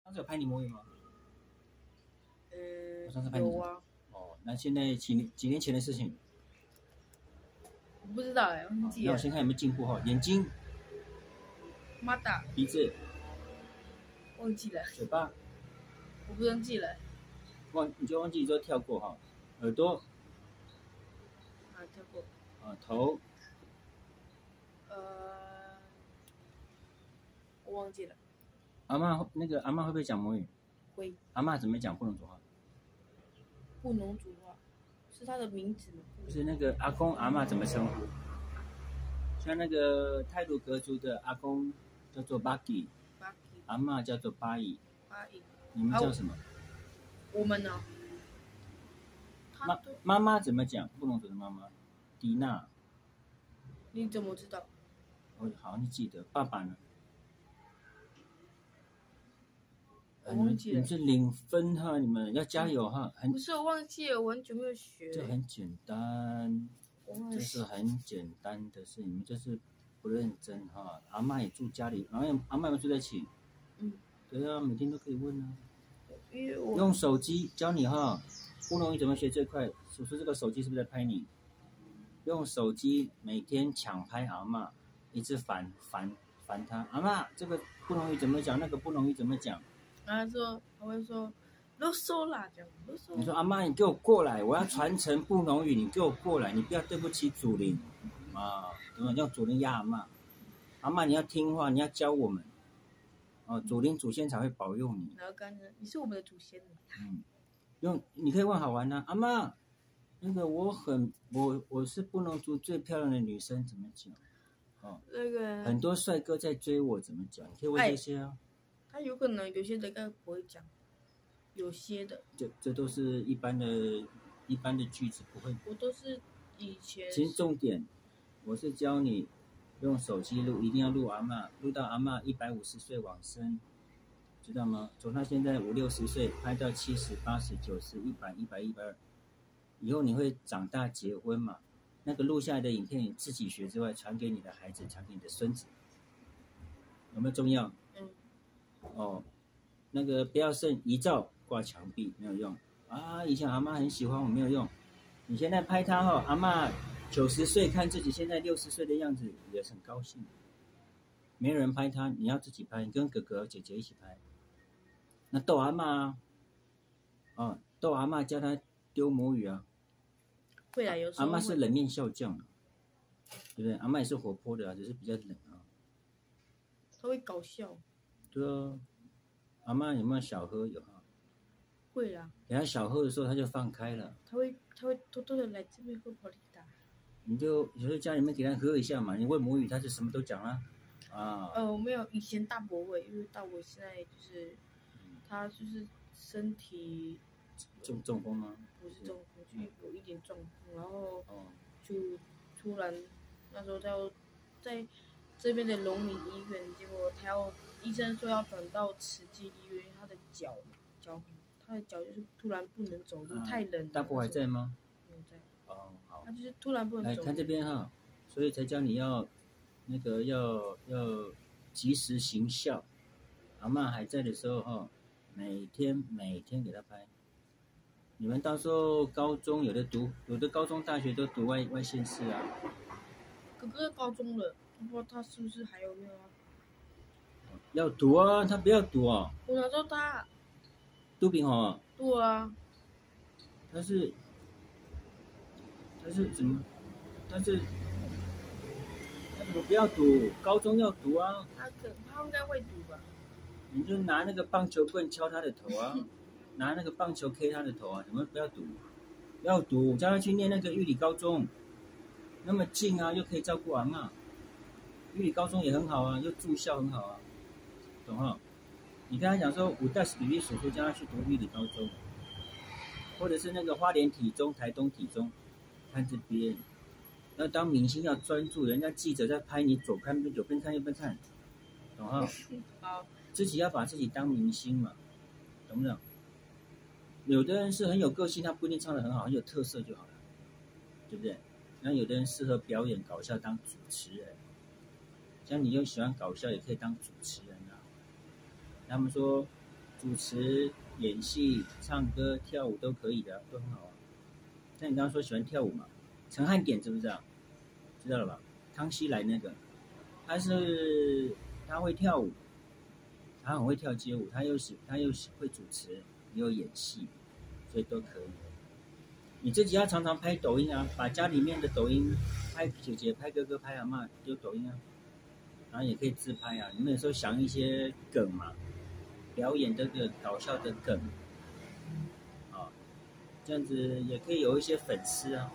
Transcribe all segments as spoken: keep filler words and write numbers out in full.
上次有拍你摸鱼吗？ 呃， 我上次拍你有啊。 哦，那现在几年几年前的事情？ 我不知道哎、欸，忘记了。 那我先看有没有进步哈。眼睛、 妈的， 鼻子、 忘记了。 嘴巴， 我不忘记了。 忘你就忘记之后跳过哈。耳朵啊，跳过。 啊，头， 呃，我忘记了。 阿嬷那个阿嬷会不会讲母语？ 会。 阿嬷怎么讲不能说话？ 不能主话，是他的名字吗？ 不是那个阿公阿嬷怎么称呼？像那个太鲁阁族的阿公叫做巴吉， 巴基。 阿嬷叫做巴姨。 巴伊。 你们叫什么？ 我们呢？ 妈妈妈怎么讲？布农族的妈妈，迪娜。 你怎么知道？ 我好像记得。爸爸呢？ 我忘记了。 你们是零分哈，你们要加油哈。很不是我忘记了，我很久没有学。 这很简单，这是很简单的事，你们就是不认真哈。阿嬷也住家里，然后阿嬷们住在一起。 嗯。 对啊，每天都可以问啊。 因为我用手机教你哈，布农语怎么学最快？叔叔这个手机是不是在拍你？用手机每天抢拍阿嬷，一直烦烦烦他。阿嬷，这个布农语怎么讲？那个布农语怎么讲？ 然后说，他会说啰嗦啦，这样啰嗦。 你说阿嬷，你给我过来，我要传承布农语，你给我过来，你不要对不起祖灵啊！怎么用祖灵压阿嬷？阿嬷你要听话，你要教我们。哦，祖灵祖先才会保佑你。 然后刚呢，你是我们的祖先。 嗯，用你可以问好玩啊，阿嬷，那个我很我我是布农族最漂亮的女生，怎么讲？哦， 那个很多帅哥在追我，怎么讲？你可以问这些啊。 他有可能有些人该不会讲，有些的。 这这都是一般的、一般的句子，不会。 我都是以前。 其实重点，我是教你。用手机录，一定要录阿嬷，录到阿嬷一百五十岁往生，知道吗？从她现在五六十岁拍到七十、八十、九十、一百、一百、一百二，以后你会长大结婚嘛？那个录下来的影片，你自己学之外，传给你的孩子，传给你的孙子，有没有重要？ 嗯。 哦，那个不要剩遗照挂墙壁没有用啊！以前阿嬷很喜欢我，没有用。你现在拍她哦，阿嬷。九十岁看自己现在六十岁的样子也很高兴，没人拍他，你要自己拍，你跟哥哥姐姐一起拍。那逗阿嬷啊，哦，逗阿嬷叫他丢母语啊。 会啊，有时候阿嬷是冷面笑匠，对不对？阿嬷也是活泼的啊，只是比较冷啊。 他会搞笑。 对啊，阿嬷有没有小喝？有啊。 会啦。 等下小喝的时候他就放开了。 他会他会偷偷的来这边会跑你打。 你就有时候家里面给他喝一下嘛，你问母语他就什么都讲了啊。 呃，我没有，以前大伯会，因为大伯现在就是，他就是身体中中风吗？ 不是中风，就有一点中风，然后就突然那时候他要在这边的荣民医院，结果他要医生说要转到慈济医院，他的脚脚他的脚就是突然不能走路，啊、太冷了。 大伯还在吗？ 没有在。 哦，好。 他就是突然不能走路。 来看这边哈，所以才教你要那个要要及时行孝。阿嬷还在的时候哈，每天每天给他拍。你们到时候高中有的读，有的高中大学都读外外县市啊。 哥哥高中了，不知道他是不是还有没有啊？ 要读啊，他不要读啊。 我哪知道他？ 杜炳宏啊。 对啊。 他是。他是怎么？他是，他怎么不要读？高中要读啊！ 他可他应该会读吧？ 你就拿那个棒球棍敲他的头啊，拿那个棒球 K 他的头啊！怎么不要读？要读，叫他去念那个玉里高中，那么近啊，又可以照顾阿嬷。玉里高中也很好啊，又住校很好啊，懂哈？你跟他讲说，五代史比比叔叔叫他去读玉里高中，或者是那个花莲体中、台东体中。看这边，要当明星要专注，人家记者在拍你，左看右边看右边看，懂哈？ 好。 自己要把自己当明星嘛，懂不懂？有的人是很有个性，他不一定唱得很好，很有特色就好了，对不对？然后有的人适合表演搞笑当主持人，像你又喜欢搞笑，也可以当主持人啊。他们说主持、演戏、唱歌、跳舞都可以的，都很好啊。像你刚刚说喜欢跳舞嘛，陈汉典知不知道？知道了吧？康熙来那个，他是他会跳舞，他很会跳街舞，他又是他又是会主持，也有演戏，所以都可以。你自己要常常拍抖音啊，把家里面的抖音拍姐姐、拍哥哥、拍阿嬷丢抖音啊，然后也可以自拍啊。你们有时候想一些梗嘛，表演这个搞笑的梗，啊，这样子也可以有一些粉丝啊。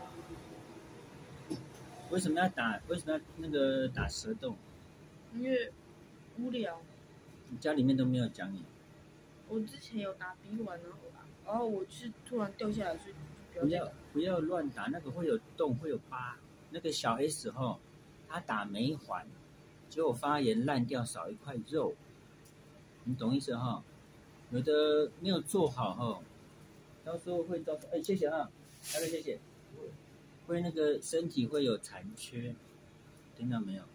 为什么要打？为什么要那个打蛇洞？ 因为无聊。 你家里面都没有讲你。 我之前有打笔环，然后然后我是突然掉下来，所以就不要不要乱打，那个会有洞，会有疤。那个小 S 后，他打眉环，结果发炎烂掉，少一块肉。你懂意思哈？有的没有做好哈，到时候会造成哎，谢谢啊，大哥谢谢。会那个身体会有残缺，听到没有？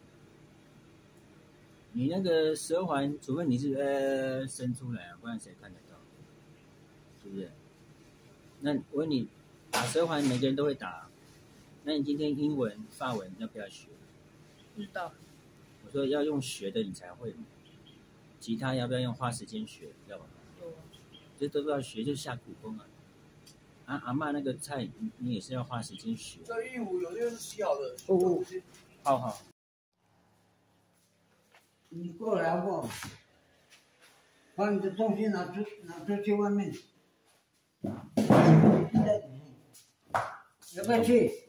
你那个舌环，除非你是呃伸出来啊，不然谁看得到？是不是？那我问你，打舌环每个人都会打，那你今天英文、法文要不要学？ 不知道。 我说要用学的你才会，吉他要不要用花时间学？要吧？ 有啊。 这都要学，就是下苦功啊。啊，阿嬷那个菜，你你也是要花时间学。 这玉壶有些是洗好的。 哦哦，好好。 你过来好不好？把你的东西拿出拿出去外面。要不要去？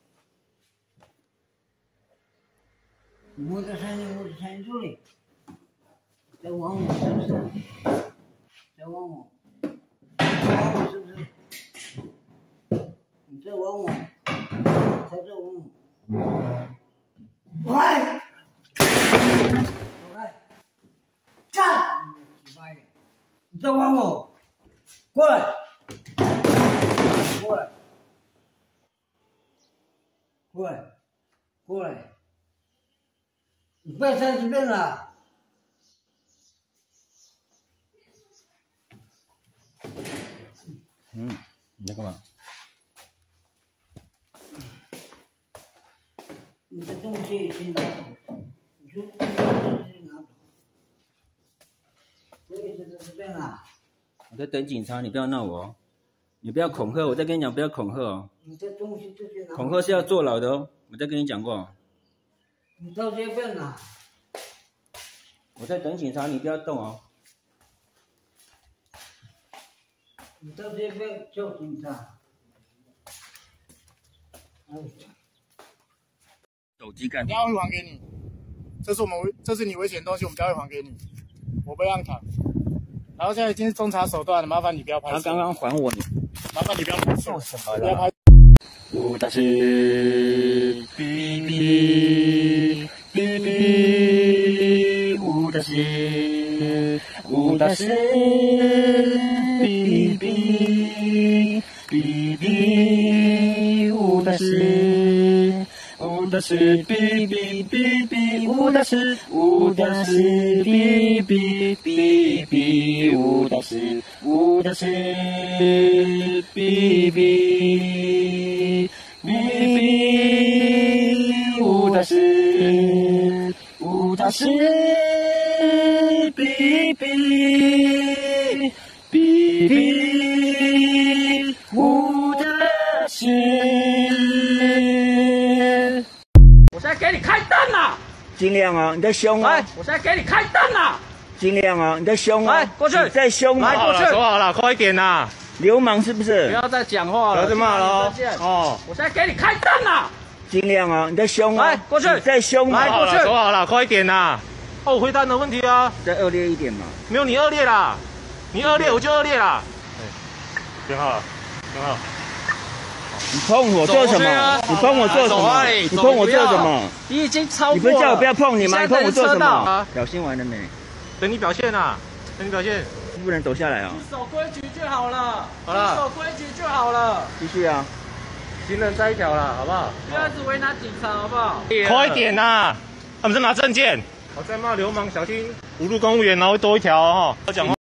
我的声音，我的声音助理，在玩我是不是？在玩我，玩我是不是？你在玩我，才在玩我。喂！来，站！你在玩我，过来，过来，过来，过来。你不要三十遍了。 嗯，你在干嘛？ 你的东西先拿走，你说你的东西拿走。我也是三十遍了。 我在等警察，你不要闹我哦，你不要恐吓，我再跟你讲，不要恐吓哦。 你的东西这些拿走。 恐吓是要坐牢的哦，我再跟你讲过。 你到这边了。 我在等警察，你不要动哦。 你到这边叫警察。哎。 手机干。 等下会还给你，这是我们这是你危险的东西，我们等下会还给你，我不让他。然后现在已经是侦查手段了，麻烦你不要拍摄。 他刚刚还我你， 麻烦你不要拍摄。 做什么不要拍。 我大师，哔哔哔哔，我大师，我大师，哔哔哔哔，我大师。我的是哔哔哔哔，我的是我的是哔哔哔哔，我的是我的是哔哔哔哔，我的是我的是哔哔哔哔，我的是。 我现在给你开灯了， 尽量哦，你在凶哦！ 来，我现在给你开灯了， 尽量哦，你在凶哦！ 来，过去， 你在凶哦！ 来，过去， 说好了，快一点呐！ 流氓是不是？ 不要再讲话了， 不要再骂了哦！哦， 我现在给你开灯了， 尽量哦，你在凶哦！ 来，过去， 你在凶哦！ 来，过去， 说好了，快一点呐！哦，回答你的问题啊！ 再恶劣一点嘛！ 没有你恶劣啦，你恶劣我就恶劣啦。挺好，挺好。 你碰我做什么？你碰我做什么？你碰我做什么？ 你已经超过了。 你不是叫我不要碰你吗？你碰我做什么？表现完了没？ 等你表现啊！等你表现。 不能走下来哦。 守规矩就好了。 好了。 守规矩就好了。 继续啊！ 行人在一条了，好不好？ 不要一直为难警察，好不好？ 快一点呐！他们在拿证件。我在骂流氓，小心侮辱公务员，然后会多一条哦。讲话。